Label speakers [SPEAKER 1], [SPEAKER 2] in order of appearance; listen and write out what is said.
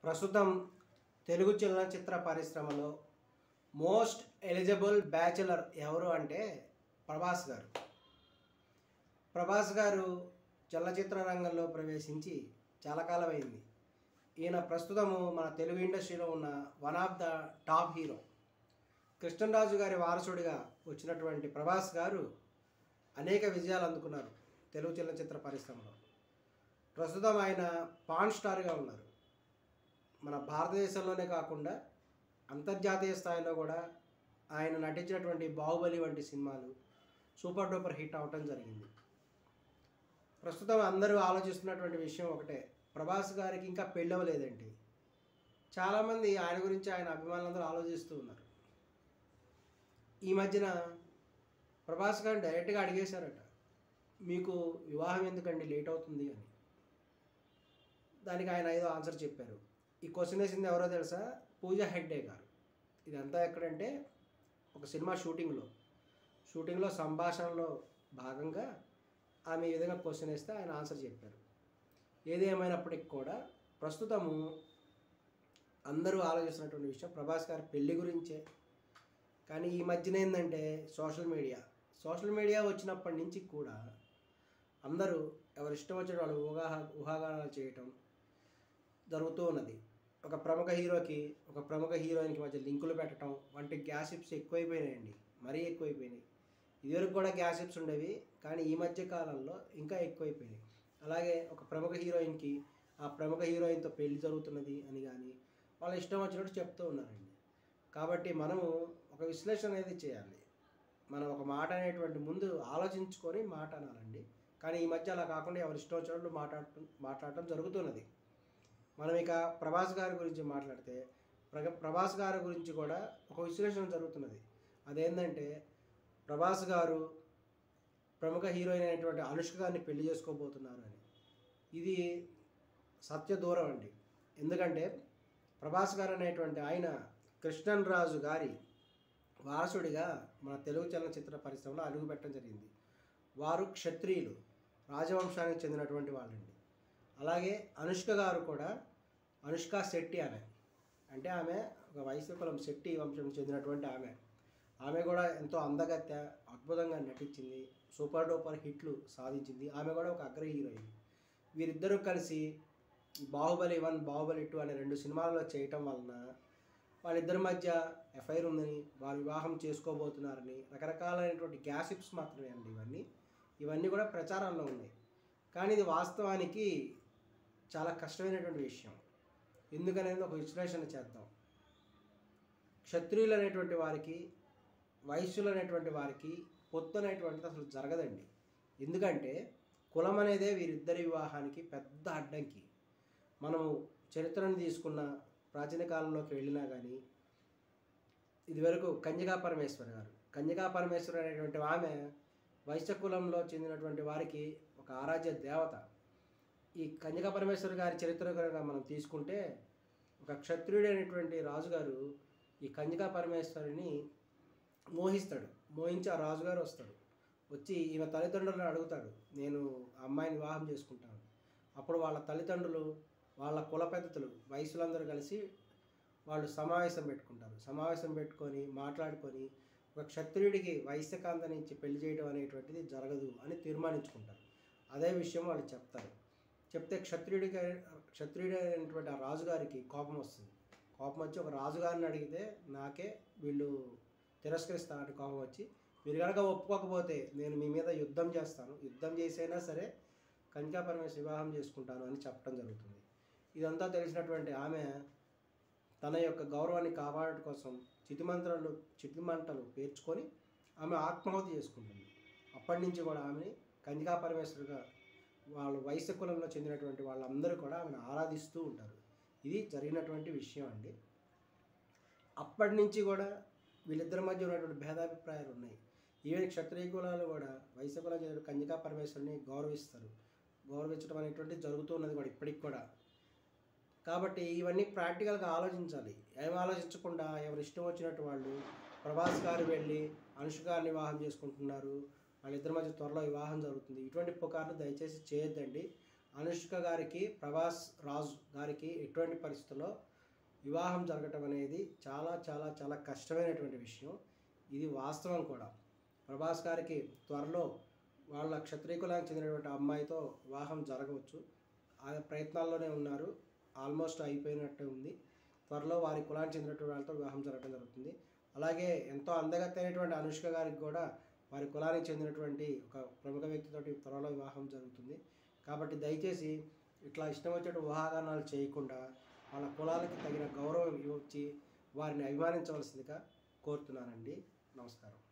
[SPEAKER 1] ప్రస్తుతం తెలుగు చలనచిత్ర పరిశ్రమలో మోస్ట్ ఎలిజిబుల్ బ్యాచులర్ ఎవరు అంటే ప్రభాస్ గారు. ప్రభాస్ గారు చలనచిత్ర రంగంలో ప్రవేశించి చాలా కాలమైంది. ఈయన ప్రస్తుతము మన తెలుగు ఇండస్ట్రీలో ఉన్న one of the top hero. Krishnaraju గారి వారసుడిగా వచ్చినటువంటి ప్రభాస్ గారు అనేక విజయాలు అందుకున్నారు తెలుగు చలనచిత్ర పరిశ్రమలో. ప్రస్తుతం ఆయన పాన్ స్టార్గా ఉన్నారు. మన భారతదేశంలోనే కాకుండా అంతర్జాతీయ స్థాయిలో కూడా ఆయన నటించినటువంటి బాహుబలి వంటి సినిమాలు సూపర్ డూపర్ హిట్ అవటం జరిగింది. ప్రస్తుతం అందరూ ఆలోచిస్తున్నటువంటి విషయం ఒకటే, ప్రభాస్ గారికి ఇంకా పెళ్ళవలేదండి. చాలామంది ఆయన గురించి ఆయన అభిమానులందరూ ఆలోచిస్తూ ఉన్నారు. ఈ మధ్యన ప్రభాస్ గారిని డైరెక్ట్గా అడిగేశారట, మీకు వివాహం ఎందుకండి లేట్ అవుతుంది అని. దానికి ఆయన ఏదో ఆన్సర్ చెప్పారు. ఈ క్వశ్చన్ వేసింది ఎవరో తెలుసా? పూజా హెగ్డే గారు. ఇదంతా ఎక్కడంటే ఒక సినిమా షూటింగ్లో సంభాషణలో భాగంగా ఆమె ఈ విధంగా క్వశ్చన్ వేస్తే ఆయన ఆన్సర్ చెప్పారు. ఏది ఏమైనప్పటికీ కూడా ప్రస్తుతము అందరూ ఆలోచిస్తున్నటువంటి విషయం ప్రభాస్ గారి పెళ్లి గురించే. కానీ ఈ మధ్యన ఏంటంటే సోషల్ మీడియా వచ్చినప్పటి నుంచి కూడా అందరూ ఎవరి ఇష్టం వచ్చిన వాళ్ళు ఊహాగానాలు చేయటం జరుగుతూ ఉన్నది. ఒక ప్రముఖ హీరోకి ఒక ప్రముఖ హీరోయిన్కి మధ్య లింకులు పెట్టడం వంటి గ్యాసిప్స్ ఎక్కువైపోయినాయండి, మరీ ఎక్కువైపోయినాయి. ఇదివరకు కూడా గ్యాసిప్స్ ఉండేవి, కానీ ఈ మధ్య కాలంలో ఇంకా ఎక్కువైపోయినాయి. అలాగే ఒక ప్రముఖ హీరోయిన్కి ఆ ప్రముఖ హీరోయిన్తో పెళ్లి జరుగుతున్నది అని కానీ వాళ్ళ ఇష్టం వచ్చినట్టు చెప్తూ ఉన్నారండి. కాబట్టి మనము ఒక విశ్లేషణ అనేది చేయాలి. మనం ఒక మాట అనేటువంటి ముందు ఆలోచించుకొని మాట అనాలండి. కానీ ఈ మధ్య అలా కాకుండా ఎవరి ఇష్టం వచ్చినట్లు మాట్లాడటం జరుగుతున్నది. మనం ఇక ప్రభాస్ గారి గురించి మాట్లాడితే ప్రభాస్ గారి గురించి కూడా ఒక విశ్లేషణ జరుగుతున్నది. అదేంటంటే ప్రభాస్ గారు ప్రముఖ హీరోయిన్ అయినటువంటి అనుష్క గారిని పెళ్లి చేసుకోబోతున్నారు అని. ఇది సత్య దూరం అండి. ఎందుకంటే ప్రభాస్ గారు అనేటువంటి ఆయన కృష్ణరాజు గారి వారసుడిగా మన తెలుగు చలనచిత్ర పరిశ్రమలో అడుగు పెట్టడం జరిగింది. వారు క్షత్రియులు, రాజవంశానికి చెందినటువంటి వాళ్ళండి. అలాగే అనుష్క గారు కూడా అనుష్క శెట్టి అంటే ఆమె ఒక వైశ్య కులం శెట్టి వంశం చెందినటువంటి ఆమె కూడా ఎంతో అందగత్య, అద్భుతంగా నటించింది, సూపర్ డూపర్ హిట్లు సాధించింది. ఆమె కూడా ఒక అగ్ర హీరోయిన్. వీరిద్దరూ కలిసి బాహుబలి 1, బాహుబలి 2 అనే 2 సినిమాల్లో చేయటం వలన వాళ్ళిద్దరి మధ్య ఎఫ్ఐఆర్ ఉందని, వారు వివాహం చేసుకోబోతున్నారని రకరకాలైనటువంటి గ్యాసిప్స్ మాత్రమే అండి. ఇవన్నీ కూడా ప్రచారంలో ఉన్నాయి. కానీ ఇది వాస్తవానికి చాలా కష్టమైనటువంటి విషయం. ఎందుకనేది ఒక విశ్లేషణ చేద్దాం. క్షత్రియులు అనేటువంటి వారికి, వైశ్యులు అనేటువంటి వారికి పొత్తు అనేటువంటిది అసలు జరగదండి. ఎందుకంటే కులం అనేదే వీరిద్దరి వివాహానికి పెద్ద అడ్డంకి. మనము చరిత్రను తీసుకున్న ప్రాచీన కాలంలోకి వెళ్ళినా కానీ ఇదివరకు కన్యకా పరమేశ్వరి అనేటువంటి ఆమె వైశ్య కులంలో చెందినటువంటి వారికి ఒక ఆరాధ్య దేవత. ఈ కన్యకా పరమేశ్వరి గారి చరిత్ర కనుక మనం తీసుకుంటే ఒక క్షత్రియుడైనటువంటి రాజుగారు ఈ కన్యకా పరమేశ్వరిని మోహించి ఆ రాజుగారు వచ్చి ఈమె తల్లిదండ్రులను అడుగుతాడు, నేను ఆ అమ్మాయిని వివాహం చేసుకుంటాను. అప్పుడు వాళ్ళ తల్లిదండ్రులు, వాళ్ళ కుల పెద్దలు, వయసులందరూ కలిసి వాళ్ళు సమావేశం పెట్టుకొని మాట్లాడుకొని ఒక క్షత్రియుడికి వైశ్యకాంతని ఇచ్చి పెళ్లి చేయడం అనేటువంటిది జరగదు అని తీర్మానించుకుంటారు. అదే విషయం వాళ్ళు చెప్తే క్షత్రియుడైనటువంటి ఆ రాజుగారికి కోపం వచ్చి ఒక రాజుగారిని అడిగితే నాకే వీళ్ళు తిరస్కరిస్తారని కోపం వచ్చి, మీరు కనుక ఒప్పుకోకపోతే నేను మీ మీద యుద్ధం చేసైనా సరే కన్యకా పరమేశ్వరి వివాహం చేసుకుంటాను అని చెప్పడం జరుగుతుంది. ఇదంతా తెలిసినటువంటి ఆమె తన యొక్క గౌరవాన్ని కాపాడటం కోసం చితిమంటలు పేర్చుకొని ఆమె ఆత్మాహుతి చేసుకుంటుంది. అప్పటి నుంచి కూడా ఆమెని కన్యకా పరమేశ్వరిగా వాళ్ళు వైశ్య కులంలో చెందినటువంటి వాళ్ళందరూ కూడా ఆమెను ఆరాధిస్తూ ఉంటారు. ఇది జరిగినటువంటి విషయం అండి. అప్పటి నుంచి కూడా వీళ్ళిద్దరి మధ్య ఉన్నటువంటి భేదాభిప్రాయాలు ఉన్నాయి. ఈవెన్ క్షత్రియ కులాలు కూడా వైశ్య కులం చెందిన కన్యకా పరమేశ్వరిని గౌరవించడం అనేటువంటిది జరుగుతూ ఉన్నది కూడా ఇప్పటికి కూడా. కాబట్టి ఇవన్నీ ప్రాక్టికల్గా ఆలోచించాలి. ఏం ఆలోచించకుండా ఎవరు ఇష్టం వచ్చినట్టు వాళ్ళు ప్రభాస్ గారు వెళ్ళి అనుష్క గారిని వివాహం చేసుకుంటున్నారు, వాళ్ళిద్దరి మధ్య త్వరలో వివాహం జరుగుతుంది, ఇటువంటి పుకార్లు దయచేసి చేయొద్దండి. అనుష్క గారికి ప్రభాస్ రాజు గారికి ఎటువంటి పరిస్థితుల్లో వివాహం జరగటం అనేది చాలా చాలా చాలా కష్టమైనటువంటి విషయం. ఇది వాస్తవం కూడా. ప్రభాస్ గారికి త్వరలో వాళ్ళ క్షత్రియ కులానికి చెందినటువంటి అమ్మాయితో వివాహం జరగవచ్చు. ఆ ప్రయత్నాల్లోనే ఉన్నారు. ఆల్మోస్ట్ అయిపోయినట్టే ఉంది. త్వరలో వారి కులానికి చెందినటువంటి వాళ్ళతో వివాహం జరగడం జరుగుతుంది. అలాగే ఎంతో అందగత్తైనటువంటి అనుష్క గారికి కూడా వారి కులానికి చెందినటువంటి ఒక ప్రముఖ వ్యక్తితోటి త్వరలో వివాహం జరుగుతుంది. కాబట్టి దయచేసి ఇట్లా ఇష్టం వచ్చేట్టు ఊహాగానాలు చేయకుండా వాళ్ళ కులాలకి తగిన గౌరవం ఇవ్వచ్చి వారిని అభిమానించవలసిందిగా కోరుతున్నానండి. నమస్కారం.